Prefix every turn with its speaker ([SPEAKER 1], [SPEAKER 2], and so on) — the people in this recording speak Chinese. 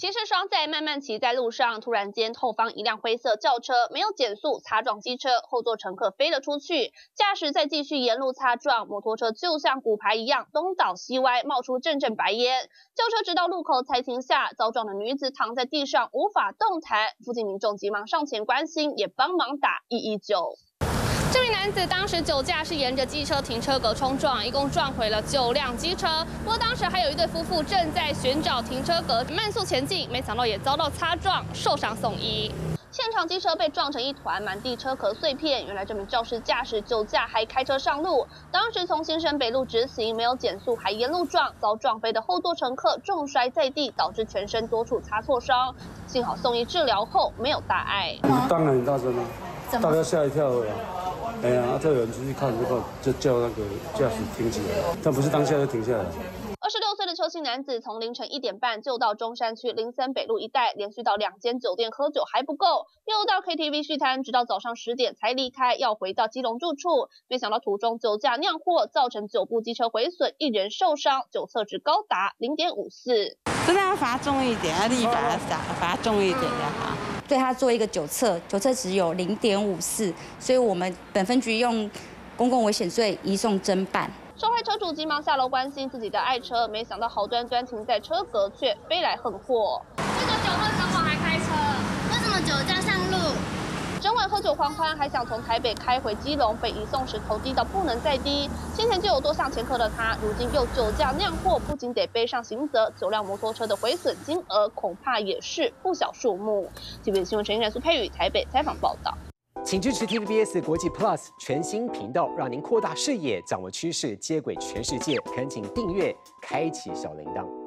[SPEAKER 1] 骑士双载慢慢骑在路上，突然间后方一辆灰色轿车没有减速擦撞机车，后座乘客飞了出去，驾驶再继续沿路擦撞，摩托车就像骨牌一样东倒西歪，冒出阵阵白烟。轿车直到路口才停下，遭撞的女子躺在地上无法动弹，附近民众急忙上前关心，也帮忙打119。这名男子当时酒驾，是沿着机车停车格冲撞，一共撞毁了9辆机车。不过当时还有一对夫妇正在寻找停车格，慢速前进，没想到也遭到擦撞，受伤送医。现场机车被撞成一团，满地车壳碎片。原来这名肇事驾驶酒驾还开车上路，当时从新生北路直行，没有减速还沿路撞，遭撞飞的后座乘客重摔在地，导致全身多处擦挫伤。幸好送医治疗后没有大碍。
[SPEAKER 2] 当然很大声啊，大家吓一跳了。哎呀，这有人出去看就叫那个驾驶停起来，但不是当下就停下来。
[SPEAKER 1] 26岁的邱姓男子从凌晨1点半就到中山区林森北路一带，连续到2间酒店喝酒还不够，又到 KTV 续摊，直到早上10点才离开，要回到基隆住处。没想到途中酒驾酿祸，造成9部机车毁损，1人受伤，酒测值高达0.54。
[SPEAKER 3] 真的要罚重一点，要立法罚重一点就好。
[SPEAKER 4] 对他做一个酒测值有0.54，所以我们本分局用公共危险罪移送侦办。
[SPEAKER 1] 受害车主急忙下楼关心自己的爱车，没想到好端端停在车格，却飞来横祸。
[SPEAKER 5] 这个酒后小伙还开车，为什么酒驾上路？
[SPEAKER 1] 整晚喝酒狂欢，还想从台北开回基隆，被移送时头低到不能再低。先前就有多项前科的他，如今又酒驾酿祸，不仅得背上刑责，9辆摩托车的毁损金额恐怕也是不小数目。TVBS 新闻陈依然、苏佩宇台北采访报道。
[SPEAKER 6] 请支持 TVBS 国际 Plus 全新频道，让您扩大视野，掌握趋势，接轨全世界。恳请订阅，开启小铃铛。